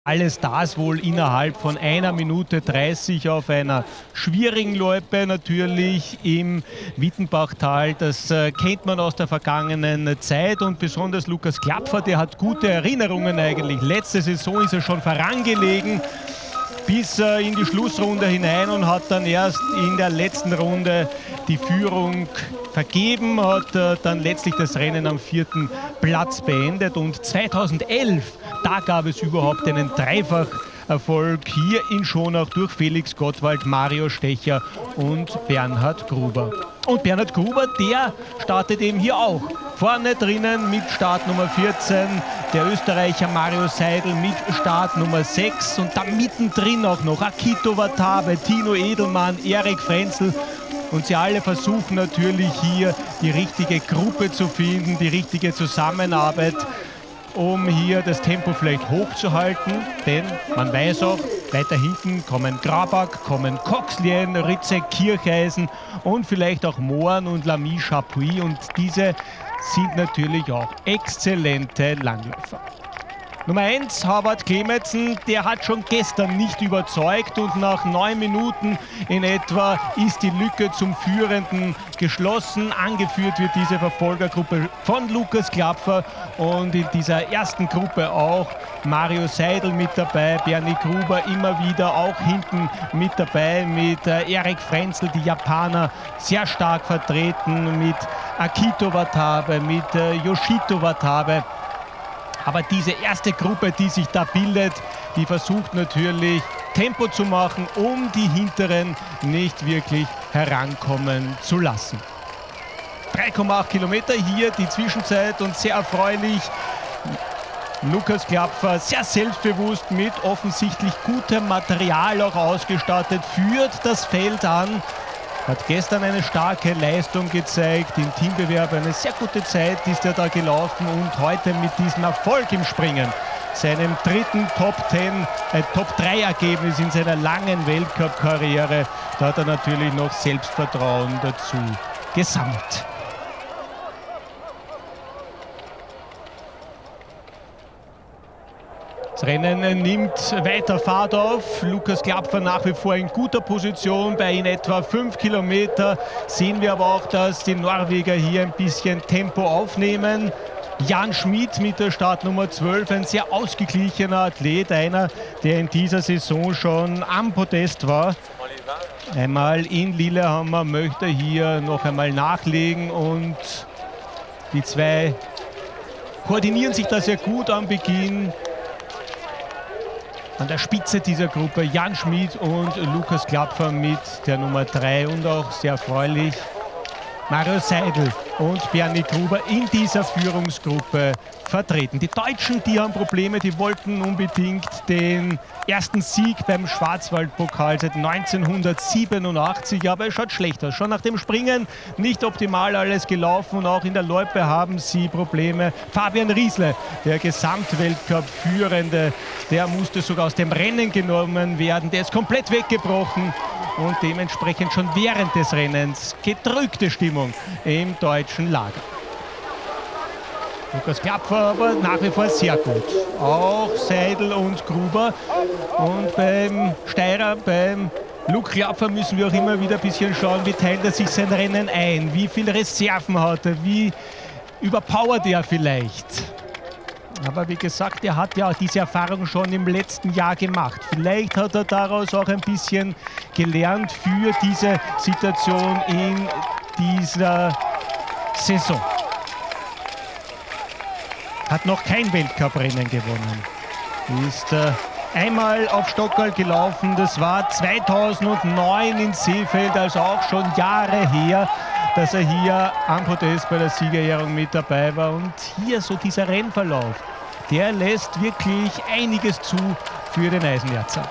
Alle Stars wohl innerhalb von 1 Minute 30 auf einer schwierigen Loipe natürlich im Wittenbachtal. Das kennt man aus der vergangenen Zeit und besonders Lukas Klapfer, der hat gute Erinnerungen eigentlich. Letzte Saison ist er schon vorangelegen bis in die Schlussrunde hinein und hat dann erst in der letzten Runde die Führung vergeben, hat dann letztlich das Rennen am 4. Platz beendet. Und 2011, da gab es überhaupt einen Dreifacherfolg hier in Schonach durch Felix Gottwald, Mario Stecher und Bernhard Gruber. Und Bernhard Gruber, der startet eben hier auch. Vorne drinnen mit Startnummer 14 der Österreicher Mario Seidel mit Startnummer 6 und da mittendrin auch noch Akito Watabe, Tino Edelmann, Erik Frenzel. Und sie alle versuchen natürlich hier die richtige Gruppe zu finden, die richtige Zusammenarbeit, um hier das Tempo vielleicht hochzuhalten. Denn man weiß auch, weiter hinten kommen Grabak, kommen Coxlien, Ritzek, Kircheisen und vielleicht auch Mohren und Lamy Chapuis. Und diese sind natürlich auch exzellente Langläufer. Nummer 1, Harvard Klemetsen, der hat schon gestern nicht überzeugt und nach 9 Minuten in etwa ist die Lücke zum Führenden geschlossen. Angeführt wird diese Verfolgergruppe von Lukas Klapfer und in dieser ersten Gruppe auch Mario Seidel mit dabei, Bernie Gruber immer wieder auch hinten mit dabei, mit Erik Frenzel, die Japaner sehr stark vertreten, mit Akito Watabe, mit Yoshito Watabe. Aber diese erste Gruppe, die sich da bildet, die versucht natürlich Tempo zu machen, um die Hinteren nicht wirklich herankommen zu lassen. 3,8 Kilometer hier die Zwischenzeit und sehr erfreulich. Lukas Klapfer sehr selbstbewusst mit offensichtlich gutem Material auch ausgestattet, führt das Feld an. Hat gestern eine starke Leistung gezeigt, im Teambewerb eine sehr gute Zeit ist er da gelaufen und heute mit diesem Erfolg im Springen, seinem dritten Top-3-Ergebnis in seiner langen Weltcup-Karriere, da hat er natürlich noch Selbstvertrauen dazu gesammelt. Das Rennen nimmt weiter Fahrt auf. Lukas Klapfer nach wie vor in guter Position. Bei in etwa 5 Kilometer sehen wir aber auch, dass die Norweger hier ein bisschen Tempo aufnehmen. Jan Schmid mit der Startnummer 12, ein sehr ausgeglichener Athlet, einer, der in dieser Saison schon am Podest war. Einmal in Lillehammer möchte hier noch einmal nachlegen und die zwei koordinieren sich da sehr gut am Beginn. An der Spitze dieser Gruppe Jan Schmid und Lukas Klapfer mit der Nummer 3 und auch sehr erfreulich Mario Seidel und Bernie Gruber in dieser Führungsgruppe vertreten. Die Deutschen, die haben Probleme, die wollten unbedingt den ersten Sieg beim Schwarzwaldpokal seit 1987, aber es schaut schlecht aus. Schon nach dem Springen nicht optimal alles gelaufen und auch in der Loipe haben sie Probleme. Fabian Riesle, der Gesamtweltcup-Führende, der musste sogar aus dem Rennen genommen werden, der ist komplett weggebrochen. Und dementsprechend schon während des Rennens gedrückte Stimmung im deutschen Lager. Lukas Klapfer aber nach wie vor sehr gut. Auch Seidel und Gruber. Und beim Steirer, beim Luke Klapfer müssen wir auch immer wieder ein bisschen schauen, wie teilt er sich sein Rennen ein, wie viele Reserven hat er, wie überpowert er vielleicht. Aber wie gesagt, er hat ja diese Erfahrung schon im letzten Jahr gemacht. Vielleicht hat er daraus auch ein bisschen gelernt für diese Situation in dieser Saison. Hat noch kein Weltcuprennen gewonnen. Ist einmal auf Stockerl gelaufen, das war 2009 in Seefeld, also auch schon Jahre her, dass er hier am Podest bei der Siegerehrung mit dabei war. Und hier so dieser Rennverlauf, der lässt wirklich einiges zu für den Eisenerzer.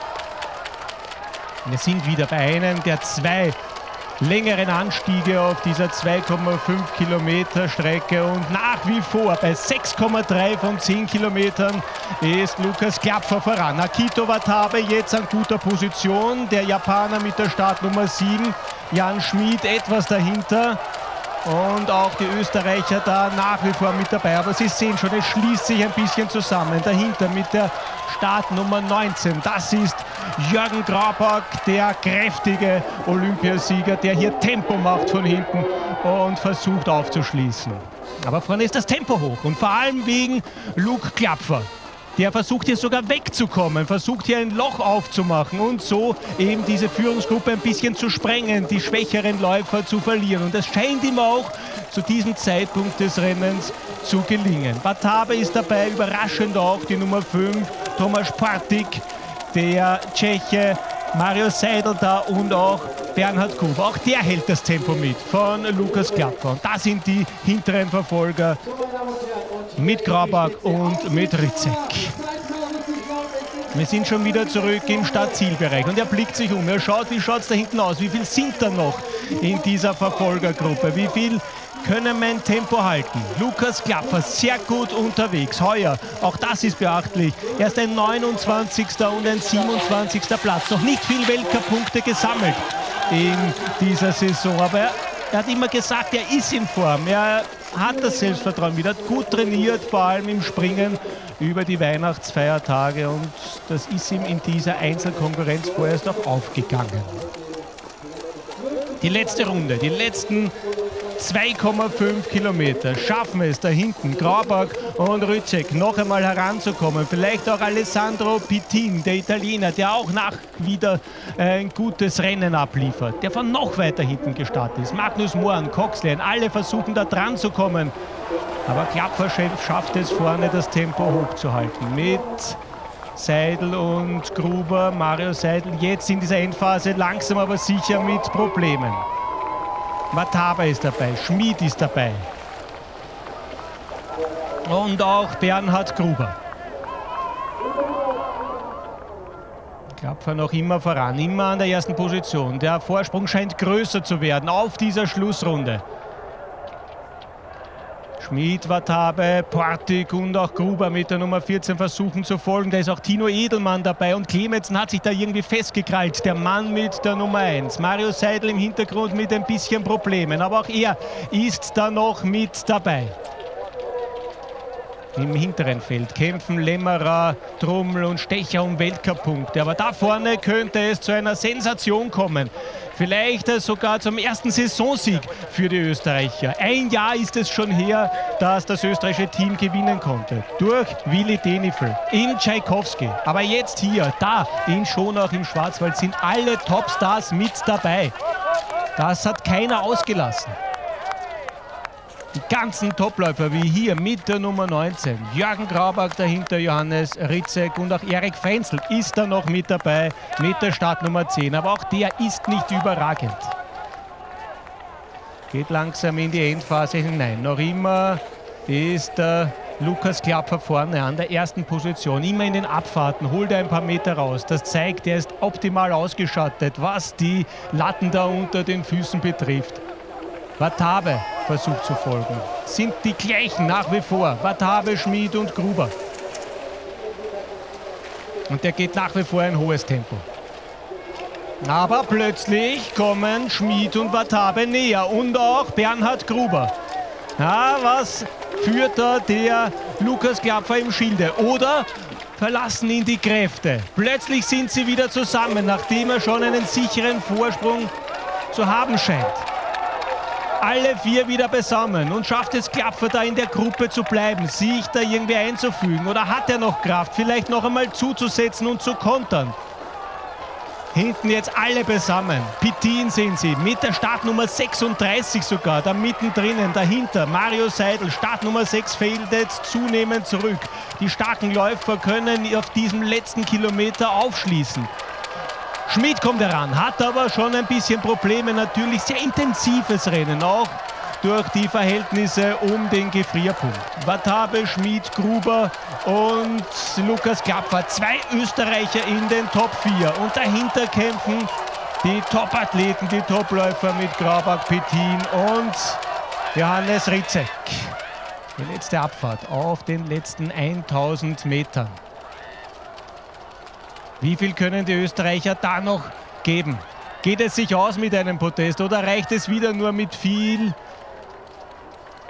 Wir sind wieder bei einem der 2 längeren Anstiege auf dieser 2,5 Kilometer Strecke und nach wie vor bei 6,3 von 10 Kilometern ist Lukas Klapfer voran. Akito Watabe jetzt an guter Position, der Japaner mit der Startnummer 7, Jan Schmid etwas dahinter. Und auch die Österreicher da nach wie vor mit dabei. Aber Sie sehen schon, es schließt sich ein bisschen zusammen. Dahinter mit der Startnummer 19. Das ist Jürgen Graubart, der kräftige Olympiasieger, der hier Tempo macht von hinten und versucht aufzuschließen. Aber vorne ist das Tempo hoch und vor allem wegen Luke Klapfer. Der versucht hier sogar wegzukommen, versucht hier ein Loch aufzumachen und so eben diese Führungsgruppe ein bisschen zu sprengen, die schwächeren Läufer zu verlieren. Und das scheint ihm auch zu diesem Zeitpunkt des Rennens zu gelingen. Vatabe ist dabei, überraschend auch die Nummer 5, Tomasz Partik, der Tscheche, Mario Seidl da und auch Bernhard Gruber. Auch der hält das Tempo mit von Lukas Klapfer. Und da sind die hinteren Verfolger mit Graubart und mit Rycek. Wir sind schon wieder zurück im Startzielbereich und er blickt sich um. Er schaut, wie schaut es da hinten aus? Wie viel sind da noch in dieser Verfolgergruppe? Wie viel können mein Tempo halten? Lukas Klapfer sehr gut unterwegs. Heuer, auch das ist beachtlich, erst ein 29. und ein 27. Platz. Noch nicht viel Weltcup-Punkte gesammelt in dieser Saison, aber er hat immer gesagt, er ist in Form. Er hat das Selbstvertrauen wieder, hat gut trainiert, vor allem im Springen über die Weihnachtsfeiertage und das ist ihm in dieser Einzelkonkurrenz vorerst auch aufgegangen. Die letzte Runde, die letzten 2,5 Kilometer schaffen es da hinten Graubart und Rycek noch einmal heranzukommen. Vielleicht auch Alessandro Pittin, der Italiener, der auch wieder ein gutes Rennen abliefert, der von noch weiter hinten gestartet ist. Magnus Mohren, Coxlane, alle versuchen da dran zu kommen. Aber Klapfer schafft es vorne, das Tempo hochzuhalten. Mit Seidl und Gruber, Mario Seidl jetzt in dieser Endphase langsam aber sicher mit Problemen. Vatabe ist dabei, Schmid ist dabei und auch Bernhard Gruber. Klapfer noch immer voran, immer an der ersten Position. Der Vorsprung scheint größer zu werden auf dieser Schlussrunde. Schmid, Vatabe, Partik und auch Gruber mit der Nummer 14 versuchen zu folgen. Da ist auch Tino Edelmann dabei und Klemetsen hat sich da irgendwie festgekrallt. Der Mann mit der Nummer 1. Mario Seidl im Hintergrund mit ein bisschen Problemen, aber auch er ist da noch mit dabei. Im hinteren Feld kämpfen Lämmerer, Trummel und Stecher um Weltcup-Punkte. Aber da vorne könnte es zu einer Sensation kommen. Vielleicht sogar zum ersten Saisonsieg für die Österreicher. Ein Jahr ist es schon her, dass das österreichische Team gewinnen konnte. Durch Willi Denifl in Tschaikowski. Aber jetzt hier, da in Schonach im Schwarzwald sind alle Topstars mit dabei. Das hat keiner ausgelassen. Die ganzen Topläufer wie hier mit der Nummer 19. Jürgen Graubart dahinter, Johannes Rycek und auch Erik Frenzel ist da noch mit dabei mit der Startnummer 10. Aber auch der ist nicht überragend. Geht langsam in die Endphase hinein. Noch immer ist Lukas Klapfer vorne an der ersten Position. Immer in den Abfahrten, holt er ein paar Meter raus. Das zeigt, er ist optimal ausgestattet, was die Latten da unter den Füßen betrifft. Vatabe versucht zu folgen. Sind die gleichen nach wie vor. Vatabe, Schmid und Gruber. Und der geht nach wie vor ein hohes Tempo. Aber plötzlich kommen Schmid und Vatabe näher und auch Bernhard Gruber. Ja, was führt da der Lukas Klapfer im Schilde? Oder verlassen ihn die Kräfte? Plötzlich sind sie wieder zusammen, nachdem er schon einen sicheren Vorsprung zu haben scheint. Alle vier wieder beisammen und schafft es Klapfer da in der Gruppe zu bleiben, sich da irgendwie einzufügen oder hat er noch Kraft, vielleicht noch einmal zuzusetzen und zu kontern. Hinten jetzt alle beisammen, Pittin sehen Sie, mit der Startnummer 36 sogar, da mittendrin, dahinter Mario Seidl, Startnummer 6 fällt jetzt zunehmend zurück. Die starken Läufer können auf diesem letzten Kilometer aufschließen. Schmid kommt heran, hat aber schon ein bisschen Probleme, natürlich sehr intensives Rennen, auch durch die Verhältnisse um den Gefrierpunkt. Vatabe, Schmid, Gruber und Lukas Klapfer, zwei Österreicher in den Top 4 und dahinter kämpfen die Top-Athleten, die Topläufer mit Graubart, Pittin und Johannes Rycek. Die letzte Abfahrt auf den letzten 1000 Metern. Wie viel können die Österreicher da noch geben? Geht es sich aus mit einem Podest oder reicht es wieder nur mit viel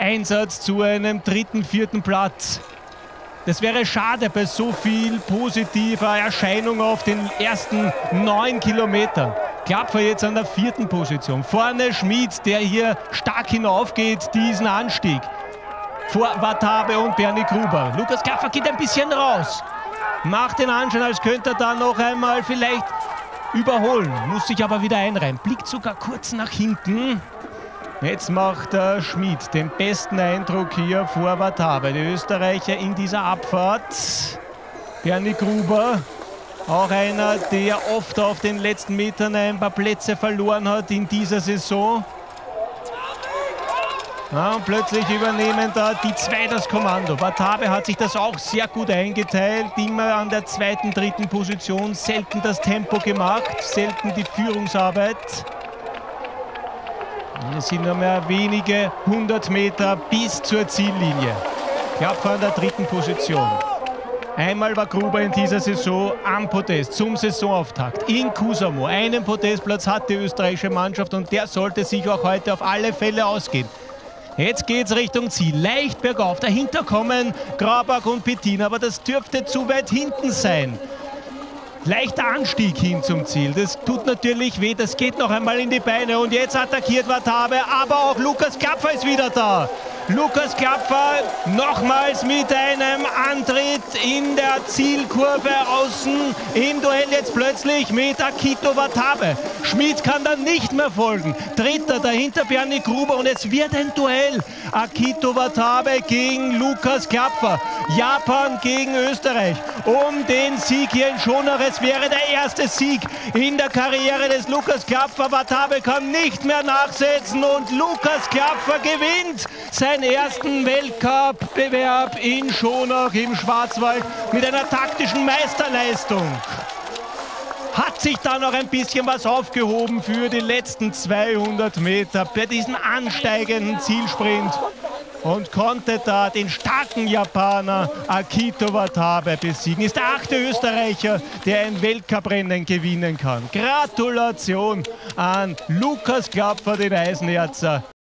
Einsatz zu einem 3., 4. Platz. Das wäre schade bei so viel positiver Erscheinung auf den ersten 9 Kilometern. Klapfer jetzt an der 4. Position. Vorne Schmid, der hier stark hinaufgeht, diesen Anstieg. Vor Watabe und Bernie Gruber. Lukas Klapfer geht ein bisschen raus. Macht den Anschein, als könnte er dann noch einmal vielleicht überholen. Muss sich aber wieder einreihen. Blickt sogar kurz nach hinten. Jetzt macht Schmid den besten Eindruck hier vor Watabe. Die Österreicher in dieser Abfahrt. Bernie Gruber, auch einer, der oft auf den letzten Metern ein paar Plätze verloren hat in dieser Saison. Ja, und plötzlich übernehmen da die zwei das Kommando. Watabe hat sich das auch sehr gut eingeteilt, immer an der 2., 3. Position, selten das Tempo gemacht, selten die Führungsarbeit. Es sind nur mehr wenige 100 Meter bis zur Ziellinie. Klapfer an der 3. Position. Einmal war Gruber in dieser Saison am Podest zum Saisonauftakt in Kusamo. Einen Podestplatz hat die österreichische Mannschaft und der sollte sich auch heute auf alle Fälle ausgehen. Jetzt geht es Richtung Ziel, leicht bergauf. Dahinter kommen Grabach und Pettin, aber das dürfte zu weit hinten sein. Leichter Anstieg hin zum Ziel, das tut natürlich weh, das geht noch einmal in die Beine und jetzt attackiert Watabe, aber auch Lukas Klapfer ist wieder da. Lukas Klapfer nochmals mit einem Antritt in der Zielkurve außen im Duell jetzt plötzlich mit Akito Watabe. Schmid kann dann nicht mehr folgen. Dritter dahinter Bernie Gruber und es wird ein Duell. Akito Watabe gegen Lukas Klapfer. Japan gegen Österreich. Um den Sieg hier in Schonach. Es wäre der erste Sieg in der Karriere des Lukas Klapfer. Watabe kann nicht mehr nachsetzen und Lukas Klapfer gewinnt seinen ersten Weltcup-Bewerb in Schonach im Schwarzwald mit einer taktischen Meisterleistung. Hat sich da noch ein bisschen was aufgehoben für die letzten 200 Meter bei diesem ansteigenden Zielsprint und konnte da den starken Japaner Akito Watabe besiegen. Ist der 8. Österreicher, der ein Weltcuprennen gewinnen kann. Gratulation an Lukas Klapfer, den Eisenerzer.